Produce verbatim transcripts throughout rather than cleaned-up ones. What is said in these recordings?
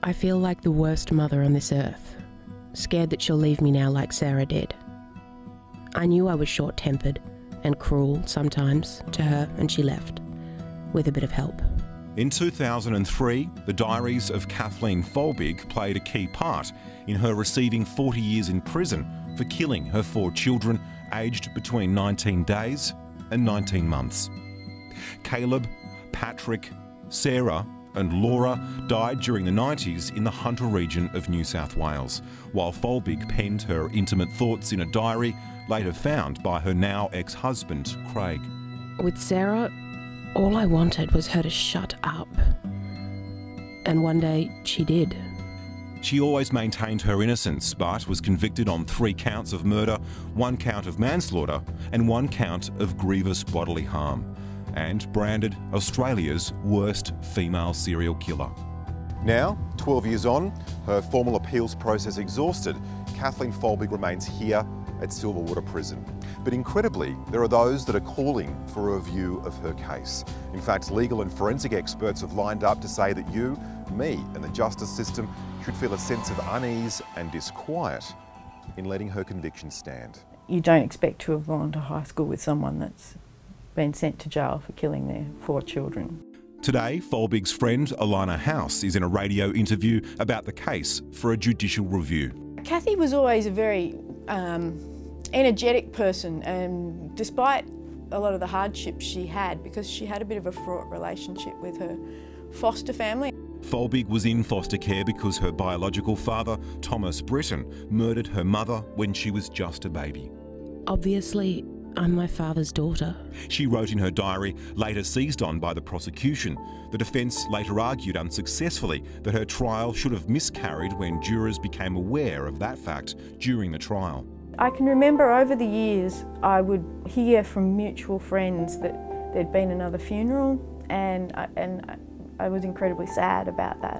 I feel like the worst mother on this earth, scared that she'll leave me now like Sarah did. I knew I was short-tempered and cruel sometimes to her, and she left, with a bit of help. In two thousand three, the diaries of Kathleen Folbigg played a key part in her receiving forty years in prison for killing her four children aged between nineteen days and nineteen months. Caleb, Patrick, Sarah and Laura died during the nineties in the Hunter region of New South Wales, while Folbigg penned her intimate thoughts in a diary later found by her now ex-husband, Craig. With Sarah, all I wanted was her to shut up. And one day she did. She always maintained her innocence, but was convicted on three counts of murder, one count of manslaughter and one count of grievous bodily harm, and branded Australia's worst female serial killer. Now, twelve years on, her formal appeals process exhausted, Kathleen Folbigg remains here at Silverwater Prison. But incredibly, there are those that are calling for a review of her case. In fact, legal and forensic experts have lined up to say that you, me and the justice system should feel a sense of unease and disquiet in letting her conviction stand. You don't expect to have gone to high school with someone that's been sent to jail for killing their four children. Today, Folbigg's friend Alana House is in a radio interview about the case for a judicial review. Kathy was always a very um, energetic person, and despite a lot of the hardships she had, because she had a bit of a fraught relationship with her foster family. Folbigg was in foster care because her biological father, Thomas Britton, murdered her mother when she was just a baby. Obviously, I'm my father's daughter. She wrote in her diary, later seized on by the prosecution. The defence later argued unsuccessfully that her trial should have miscarried when jurors became aware of that fact during the trial. I can remember over the years I would hear from mutual friends that there'd been another funeral, and I, and I was incredibly sad about that.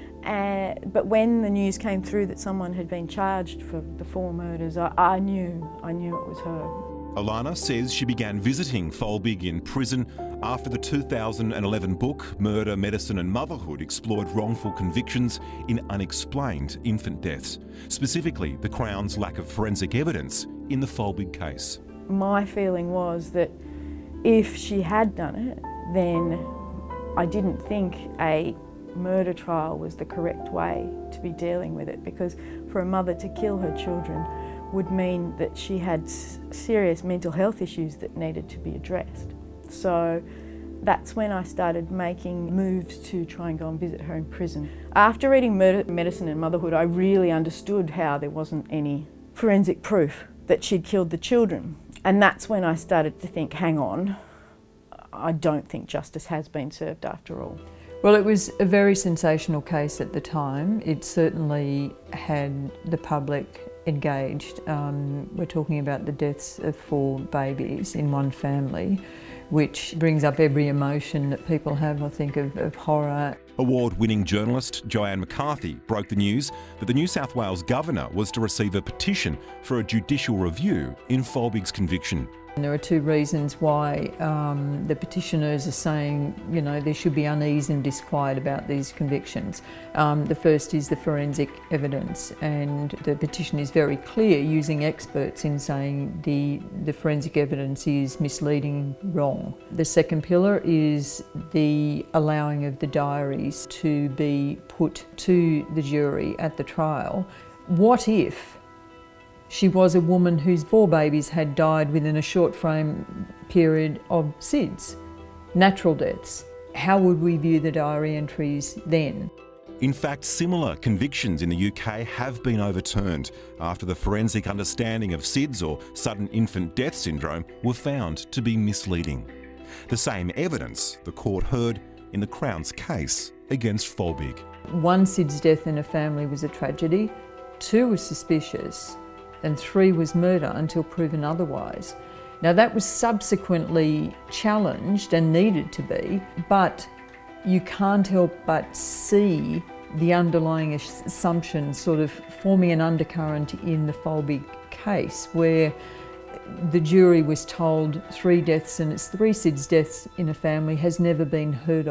Uh, but when the news came through that someone had been charged for the four murders, I, I knew, I knew it was her. Alana says she began visiting Folbigg in prison after the two thousand eleven book Murder, Medicine and Motherhood explored wrongful convictions in unexplained infant deaths, specifically the Crown's lack of forensic evidence in the Folbigg case. My feeling was that if she had done it, then I didn't think a murder trial was the correct way to be dealing with it, because for a mother to kill her children would mean that she had serious mental health issues that needed to be addressed. So that's when I started making moves to try and go and visit her in prison. After reading Murder, Medicine and Motherhood, I really understood how there wasn't any forensic proof that she'd killed the children. And that's when I started to think, hang on, I don't think justice has been served after all. Well, it was a very sensational case at the time. It certainly had the public engaged. Um, we're talking about the deaths of four babies in one family, which brings up every emotion that people have, I think, of, of horror. Award-winning journalist Joanne McCarthy broke the news that the New South Wales Governor was to receive a petition for a judicial review in Folbigg's conviction. And there are two reasons why um, the petitioners are saying, you know, there should be unease and disquiet about these convictions. Um, the first is the forensic evidence, and the petition is very clear, using experts in saying the, the forensic evidence is misleading, wrong. The second pillar is the allowing of the diaries to be put to the jury at the trial. What if she was a woman whose four babies had died within a short frame period of S I D S, natural deaths? How would we view the diary entries then? In fact, similar convictions in the U K have been overturned after the forensic understanding of S I D S, or sudden infant death syndrome, were found to be misleading. The same evidence the court heard in the Crown's case against Folbigg. One S I D S death in a family was a tragedy, two was suspicious, and three was murder until proven otherwise. Now that was subsequently challenged and needed to be, but you can't help but see the underlying assumptions sort of forming an undercurrent in the Folbigg case, where the jury was told three deaths, and it's three S I D S deaths in a family has never been heard of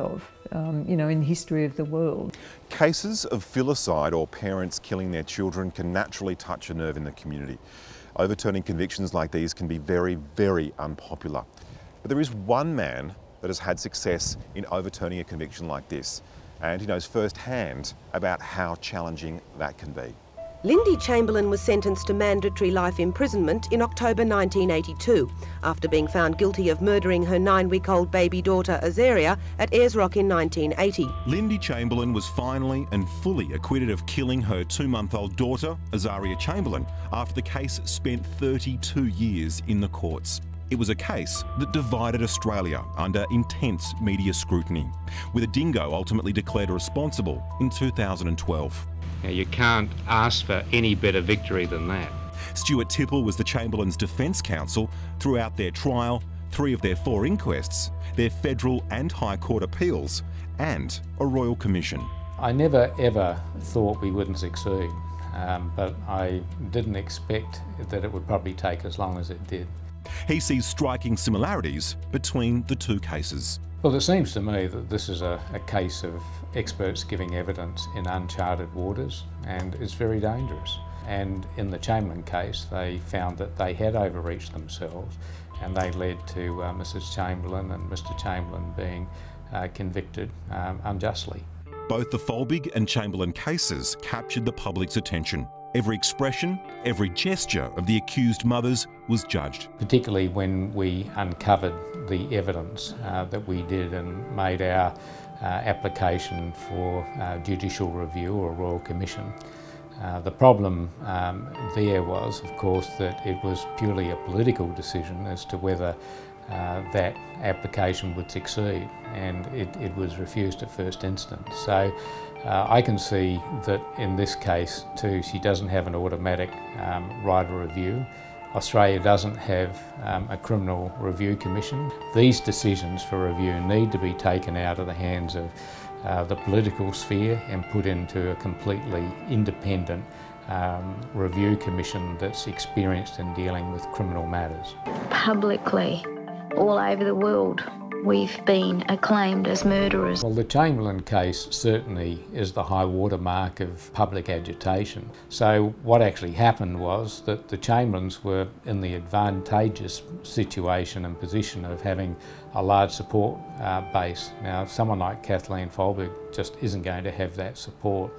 um, you know, in the history of the world. Cases of filicide or parents killing their children can naturally touch a nerve in the community. Overturning convictions like these can be very, very unpopular. But there is one man that has had success in overturning a conviction like this, and he knows firsthand about how challenging that can be. Lindy Chamberlain was sentenced to mandatory life imprisonment in October nineteen eighty-two after being found guilty of murdering her nine-week-old baby daughter Azaria at Ayers Rock in nineteen eighty. Lindy Chamberlain was finally and fully acquitted of killing her two-month-old daughter, Azaria Chamberlain, after the case spent thirty-two years in the courts. It was a case that divided Australia under intense media scrutiny, with a dingo ultimately declared responsible in two thousand twelve. Now, you can't ask for any better victory than that. Stuart Tipple was the Chamberlains' defence counsel throughout their trial, three of their four inquests, their federal and High Court appeals, and a Royal Commission. I never ever thought we wouldn't succeed, um, but I didn't expect that it would probably take as long as it did. He sees striking similarities between the two cases. Well, it seems to me that this is a, a case of experts giving evidence in uncharted waters, and it's very dangerous. And in the Chamberlain case, they found that they had overreached themselves, and they led to uh, Missus Chamberlain and Mister Chamberlain being uh, convicted um, unjustly. Both the Folbigg and Chamberlain cases captured the public's attention. Every expression, every gesture of the accused mothers was judged. Particularly when we uncovered the evidence uh, that we did and made our uh, application for uh, judicial review or Royal Commission. Uh, the problem um, there was, of course, that it was purely a political decision as to whether uh, that application would succeed, and it, it was refused at first instance. So uh, I can see that in this case too, she doesn't have an automatic um, right of review. Australia doesn't have um, a criminal review commission. These decisions for review need to be taken out of the hands of uh, the political sphere and put into a completely independent um, review commission that's experienced in dealing with criminal matters. Publicly, all over the world, we've been acclaimed as murderers. Well, the Chamberlain case certainly is the high water mark of public agitation. So what actually happened was that the Chamberlains were in the advantageous situation and position of having a large support uh, base. Now, someone like Kathleen Folbigg just isn't going to have that support.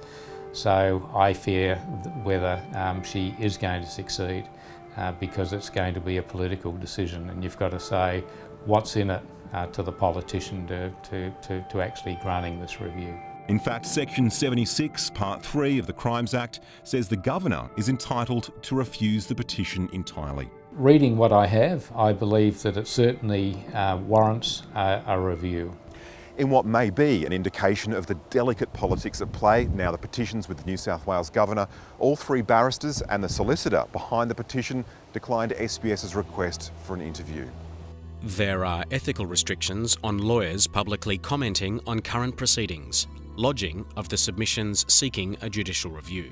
So I fear whether um, she is going to succeed uh, because it's going to be a political decision, and you've got to say what's in it Uh, to the politician to, to, to, to actually granting this review. In fact, Section seventy-six, Part three of the Crimes Act says the Governor is entitled to refuse the petition entirely. Reading what I have, I believe that it certainly uh, warrants a, a review. In what may be an indication of the delicate politics at play, now the petition's with the New South Wales Governor, all three barristers and the solicitor behind the petition declined SBS's request for an interview. There are ethical restrictions on lawyers publicly commenting on current proceedings, lodging of the submissions seeking a judicial review.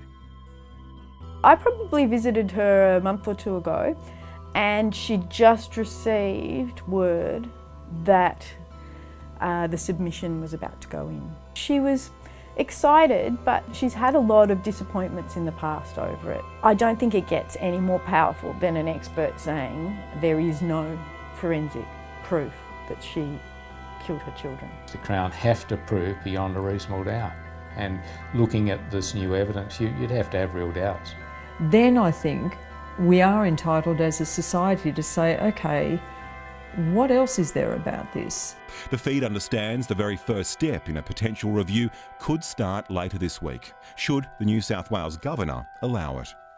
I probably visited her a month or two ago, and she just received word that uh, the submission was about to go in. She was excited, but she's had a lot of disappointments in the past over it. I don't think it gets any more powerful than an expert saying there is no forensic proof that she killed her children. The Crown have to prove beyond a reasonable doubt, and looking at this new evidence, you, you'd have to have real doubts. Then I think we are entitled as a society to say, okay, what else is there about this? The feed understands the very first step in a potential review could start later this week, should the New South Wales Governor allow it.